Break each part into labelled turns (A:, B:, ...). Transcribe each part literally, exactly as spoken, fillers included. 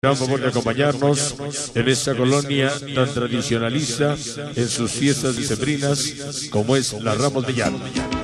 A: gran favor de acompañarnos en esta colonia tan tradicionalista en sus fiestas decembrinas como es la Ramos Millán.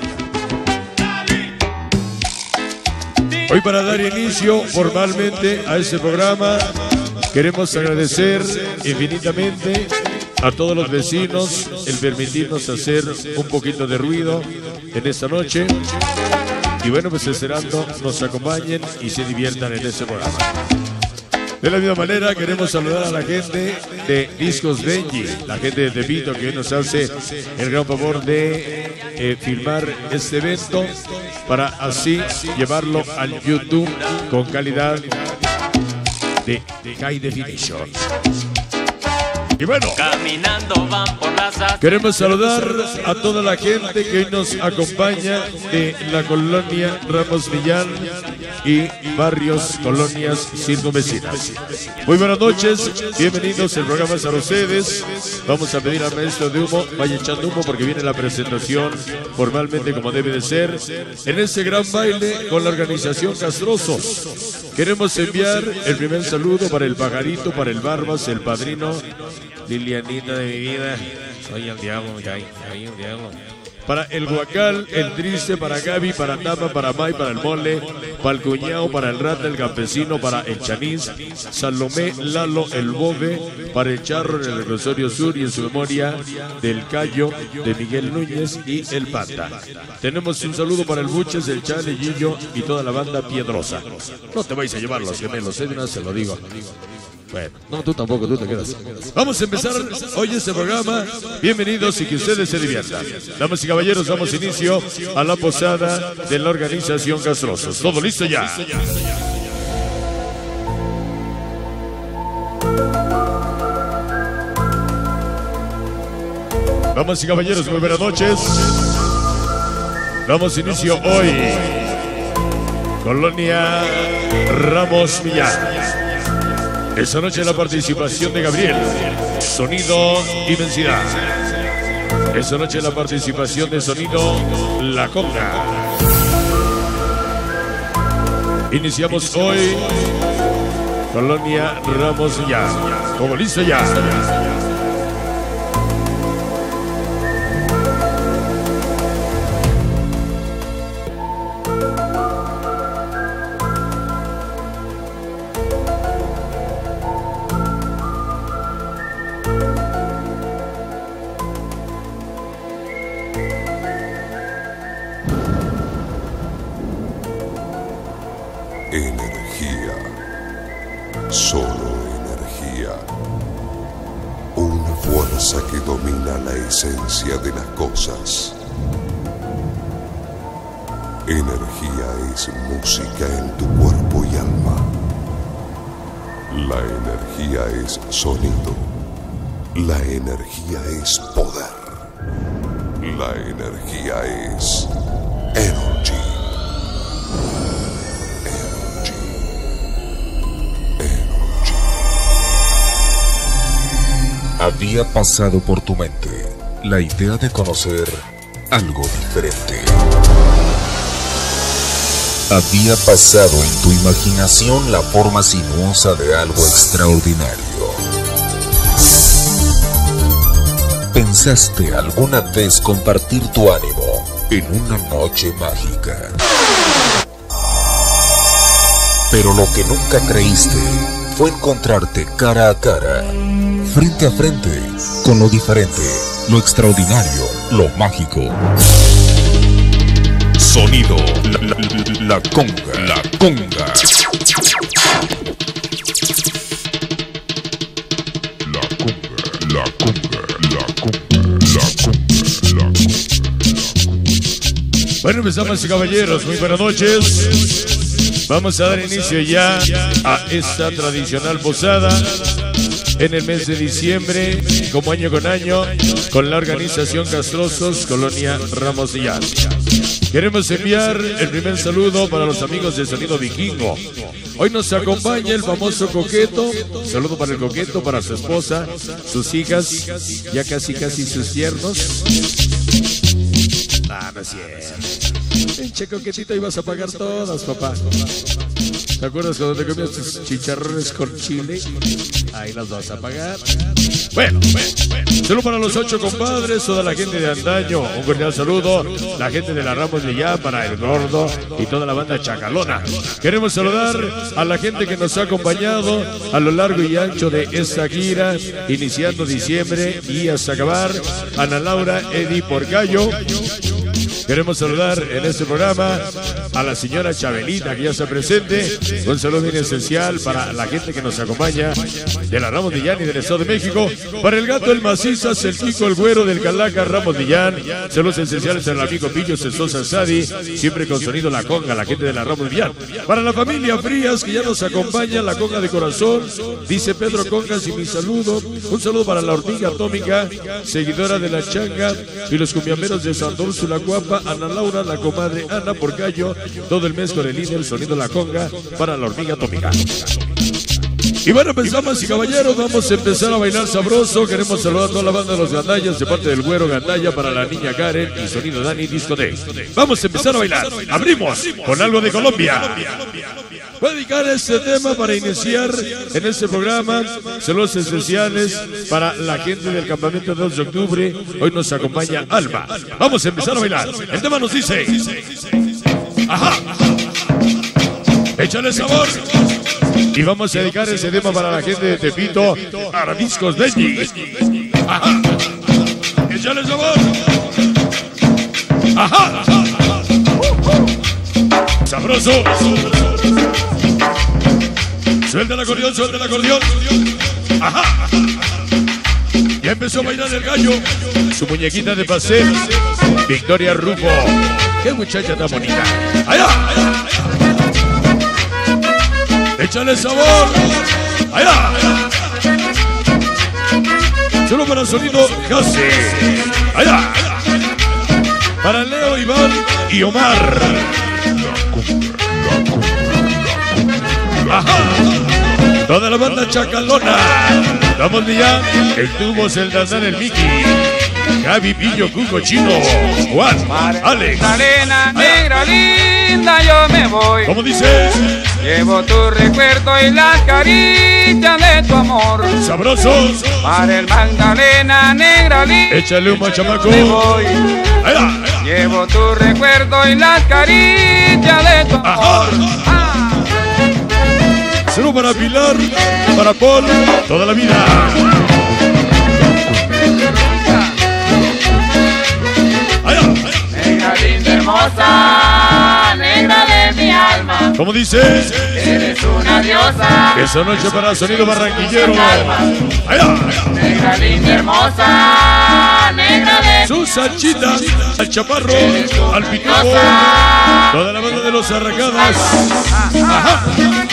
A: Hoy, para dar inicio formalmente a este programa, queremos agradecer infinitamente a todos los vecinos el permitirnos hacer un poquito de ruido en esta noche. Y bueno, pues esperando nos acompañen y se diviertan en este programa. De la misma manera, queremos saludar a la gente de Discos Benji, la gente de Tepito, que hoy nos hace el gran favor de eh, filmar este evento para así llevarlo al YouTube con calidad de, de High Definition. Y bueno,
B: caminando van por las
A: queremos saludar a toda la gente que hoy nos acompaña de la colonia Ramos Millán y barrios, colonias circunvecinas. Muy buenas noches, bienvenidos al programa para ustedes. Vamos a pedir al maestro de humo, vaya echando humo porque viene la presentación formalmente como debe de ser. En este gran baile con la organización Castrosos, queremos enviar el primer saludo para el pajarito, para el Barbas, el padrino. Lilianita de mi vida, soy el diablo, soy el diablo. Para el Guacal, el Triste, para Gaby, para Tama, para May, para el Mole, para el Cuñado, para el Rata, el Campesino, para el Chanís, Salomé, Lalo, el Bobe, para el Charro en el Reclusorio Sur y en su memoria del Cayo, de Miguel Núñez y el Pata. Tenemos un saludo para el Buches, el Chale, Gillo y toda la banda Piedrosa. No te vais a llevar los gemelos, ¿eh? Se lo digo. Bueno, no, tú tampoco, tú te quedas. Vamos a empezar hoy este programa. Bienvenidos y que ustedes se diviertan. Damas y caballeros, damos inicio a la posada de la organización Castrosos. ¿Todo listo ya? Damas y caballeros, muy buenas noches. Damos inicio hoy. Colonia Ramos Millán. Esta noche la participación de Gabriel, Sonido Inmensidad. Esta noche la participación de Sonido La Conga. Iniciamos hoy Colonia Ramos ya. Como listo ya.
C: Energía, solo energía, una fuerza que domina la esencia de las cosas. Energía es música en tu cuerpo y alma. La energía es sonido. La energía es poder. La energía es energy.
D: Había pasado por tu mente la idea de conocer algo diferente. Había pasado en tu imaginación la forma sinuosa de algo extraordinario. ¿Pensaste alguna vez compartir tu ánimo en una noche mágica? Pero lo que nunca creíste fue encontrarte cara a cara, frente a frente, con lo diferente, lo extraordinario, lo mágico. Sonido La, la, la Conga. La Conga. La Conga. La Conga. La Conga. La Conga. La Conga.
A: Bueno, pues damas y caballeros, muy buenas noches. Vamos a dar inicio ya a esta tradicional posada en el mes de diciembre, como año con año, con la organización Castrosos, Colonia Ramos Millán. Queremos enviar el primer saludo para los amigos de Sonido Vikingo. Hoy nos acompaña el famoso Coqueto. Saludo para el Coqueto, para su esposa, sus hijas, ya casi casi sus yernos. Ah, no es cierto. Pinche Coquetito, ibas a pagar todas, papá. ¿Te acuerdas cuando te comías tus chicharrones con chile? Ahí las vas a pagar. Bueno, bueno, bueno. Saludos para los ocho compadres, toda la gente de antaño. Un cordial saludo. La gente de la Ramos Millán, para el Gordo y toda la banda chacalona. Queremos saludar a la gente que nos ha acompañado a lo largo y ancho de esta gira, iniciando diciembre y hasta acabar. Ana Laura, Eddie Porcayo. Queremos saludar en este programa a la señora Chabelita, que ya está presente. Un saludo bien esencial para la gente que nos acompaña de la Ramos Millán y del Estado de México. Para el Gato, el Macizas, el Kiko, el Güero del Calaca, Ramos Millán. Saludos esenciales al amigo Pillo Sosa Sadi, siempre con sonido La Conga, la gente de la Ramos Millán. Para la familia Frías, que ya nos acompaña, La Conga de corazón, dice Pedro Congas, y mi saludo. Un saludo para la Hormiga Atómica, seguidora de la Changa, y los cumbiamberos de San Dulce, La Guapa, Ana Laura, la comadre Ana Porcayo, todo el mes con el líder, sonido La Conga, para la Hormiga Atómica. Y bueno, pensamos y caballeros, vamos a empezar a bailar sabroso. Queremos saludar a toda la banda de los Gandallas de parte del Güero Gandalla, para la niña Karen y sonido Dani Disco Day. Vamos a empezar a bailar. Abrimos con algo de Colombia. Voy a dedicar este tema para iniciar en este programa. Saludos especiales para la gente del campamento dos de octubre. Hoy nos acompaña Alma. Vamos a empezar a bailar. El tema nos dice: ajá, échale sabor. Y vamos a dedicar ese tema para la gente de Tepito, Arabiscos Benji. Ajá, échale sabor. Ajá, sabroso. Suelta el acordeón, suelta el acordeón. Ajá. Ya empezó a bailar el gallo. Su muñequita de paseo, Victoria Rufo. Qué muchacha tan bonita. Allá, allá. Échale sabor. Allá. Solo para el sonido Jase. Allá. Para Leo, Iván y Omar. Ajá. Toda la banda chacalona. Vamos ya. El Tubos, el Danzán, el Miki, Javi, Pillo, Cuco, Chino, Juan, Alex.
E: Magdalena negra linda, yo me voy.
A: ¿Cómo dices?
E: Llevo tu recuerdo y las caricias de tu amor.
A: Sabrosos.
E: Para el Magdalena negra linda,
A: échale humo, chamaco.
E: me voy.
A: Ahí va, ahí va.
E: Llevo tu recuerdo y las caricias de tu amor. Ah.
A: Saludos para Pilar, para Paul, toda la vida. Allá, allá.
E: Negra linda hermosa, negra de mi alma.
A: ¿Cómo dices?
E: Eres una diosa.
A: Esa noche para sonido barranquillero. Allá, allá.
E: Negra linda hermosa, negra de
A: Su Sanchita, al Chaparro, al Pitubo, toda la banda de los Arracadas. Ajá.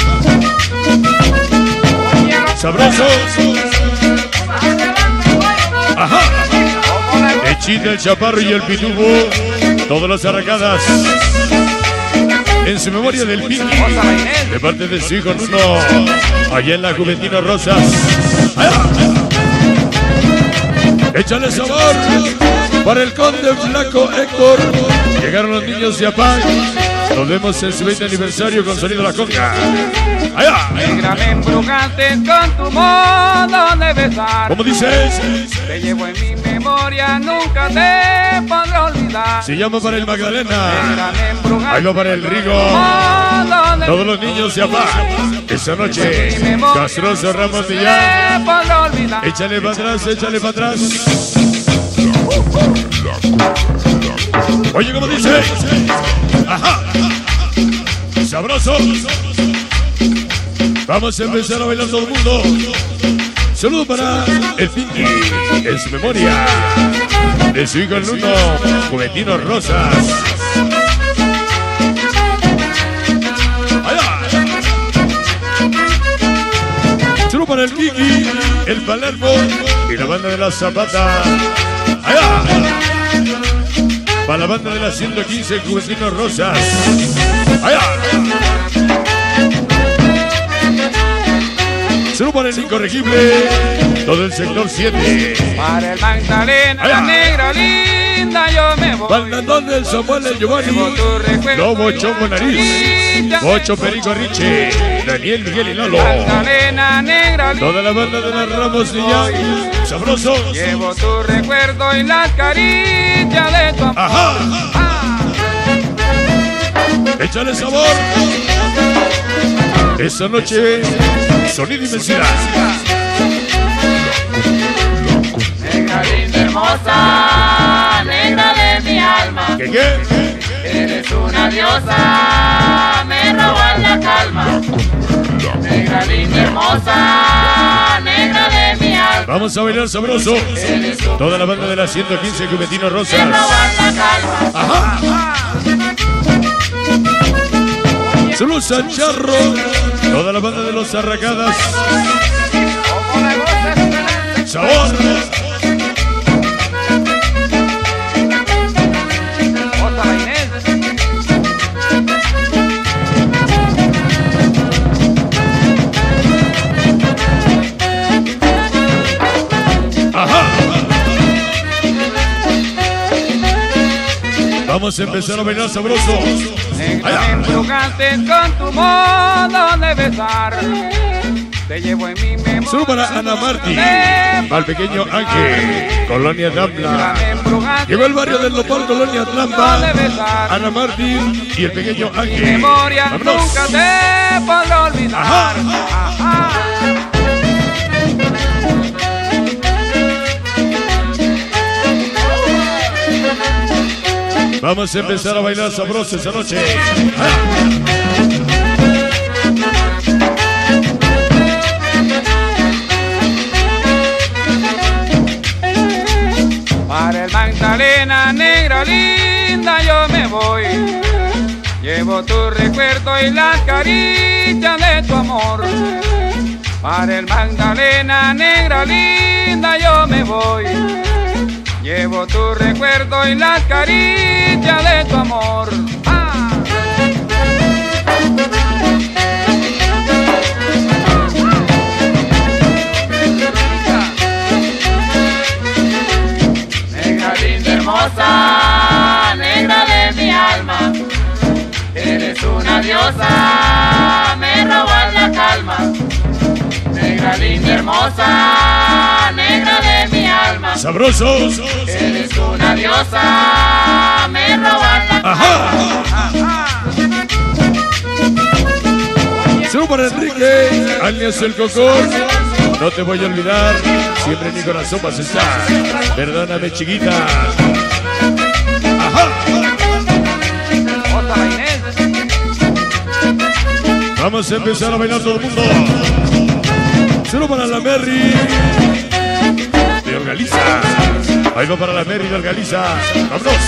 A: Sabroso. Ajá. Echita, el Chaparro y el Pitubo, todas las Arracadas. En su memoria del Pinky, de parte de su hijo Nuno, allá en la Juventino Rosas. Allá. Échale sabor para el conde flaco Héctor. Llegaron los niños de Apag. Nos vemos en su veinte aniversario con sonido La Conga. Allá.
E: Negra, me embrujaste con tu modo de besar.
A: ¿Cómo dices?
E: Te llevo en mi memoria, nunca te podré olvidar.
A: Se llama para el Magdalena.
E: Negra, me embrujaste.
A: Ahí va para el Rigo.
E: Modo de
A: Todos los niños de Apag. Esta noche, Castroso Ramos de
E: te
A: ya.
E: podré olvidar.
A: Échale para atrás, échale para atrás. Oye, ¿cómo dice? Ajá. Sabroso. Vamos a empezar a bailar todo el mundo. Saludo para el Pinky, en su memoria de su hijo el Nuno, Juventino Rosas. Allá. Saludo para el Kiki, el Palermo y la banda de la Zapata. Allá. Para la banda de la ciento quince, Juventino Rosas. Allá. Saludos para el Incorregible, todo el sector siete.
E: Para el Magdalena
A: Allá.
E: negra linda. linda, yo me voy.
A: Baldandón del Samuel el
E: Llevo
A: Giovanni,
E: tu recuerdo
A: Lobo
E: y
A: Chombo
E: la
A: Nariz,
E: carita
A: Ocho
E: de tu
A: Perico
E: amor.
A: Riche, Daniel Miguel y Lalo,
E: Magdalena negra,
A: toda la banda de las Ramos Villán, sabrosos.
E: llevo tu recuerdo y las caricias de tu amor.
A: Ajá,
E: Ah,
A: échale sabor. Esta noche, sonido y inmensidad.
E: negra linda hermosa, negra de mi alma.
A: ¿Qué qué?
E: Eres una diosa, me robas la calma. Negra linda hermosa, negra de mi alma.
A: Vamos a bailar sabroso. Toda la banda de las ciento quince Cubetino
E: Me
A: Rosas.
E: robas la calma.
A: Ajá. Saludos San Charro. Toda la banda de los Arracadas.
E: Como le gusta este
A: Sabor.
E: Otra la Inés.
A: Ajá. Vamos a empezar a bailar sabroso.
E: Negra me embrujaste con tu modo de besar. Te llevo en mi memoria.
A: Saludos para Ana Martí. Al pequeño Ángel. Colonia
E: Negra
A: Dambla.
E: me embrujaste
A: Llegó el barrio del Nopal, Colonia
E: con tu modo de
A: Atlanta.
E: besar.
A: Ana Martín y el pequeño
E: Mi
A: Ángel.
E: memoria
A: Vámonos.
E: nunca te podré olvidar.
A: Ajá.
E: Ajá.
A: Vamos a empezar a bailar sabroso esa noche.
E: Para el Magdalena negra linda yo me voy. Llevo tu recuerdo y las caricias de tu amor. Para el Magdalena negra linda yo me voy. Llevo tu recuerdo y las caricias de tu amor. Ah. Negra linda hermosa, negra de mi alma. Eres una diosa, me robas la calma. Negra linda hermosa, negra de mi alma.
A: Sabrosos.
E: Eres una diosa, me robas la calma.
A: Ajá. Saludos para Enrique, alias el Cocón. No te voy a olvidar, siempre en mi corazón vas a estar. Perdóname, chiquita. Ajá.
E: Otra la Inés.
A: Vamos a empezar a bailar todo el mundo. Saludos para la Merry de Orgaliza. Ahí va para la Merry de Orgaliza. Vámonos.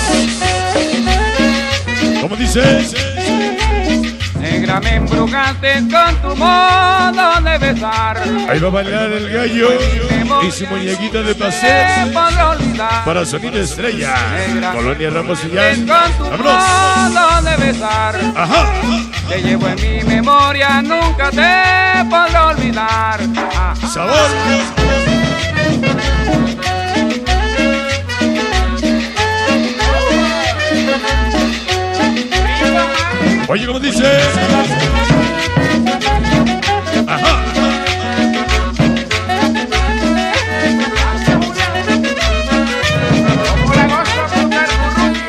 A: ¿Cómo dices?
E: Negra me embrujaste con tu modo de besar.
A: Ahí va a bailar el gallo y su muñequita de
E: Te
A: paseo.
E: podré olvidar.
A: Para Sonido Estrella, Colonia Ramos
E: Con
A: Villán.
E: tu
A: Vámonos.
E: modo de besar.
A: Ajá.
E: Te llevo en mi memoria, nunca te podré olvidar. Ah.
A: Sabor. Oye, ¿cómo dice? Ajá.
E: Como la gozo con el burrundio.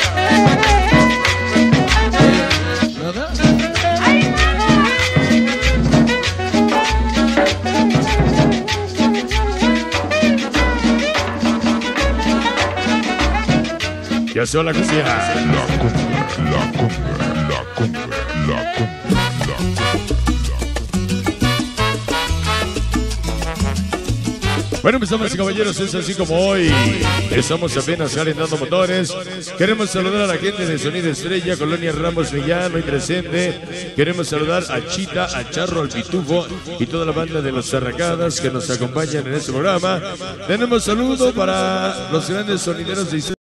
A: Ya se va la cumbia.
D: La cumbia, la cumbia, la cumbia, la cumbia, la cumbia.
A: Bueno, mis damas y caballeros, es así como hoy. Estamos apenas calentando motores. Queremos saludar a la gente de Sonido Estrella, Colonia Ramos Villán, hoy presente. Queremos saludar a Chita, a Charro, al Pitufo y toda la banda de los Arracadas que nos acompañan en este programa. Tenemos saludo para los grandes sonideros de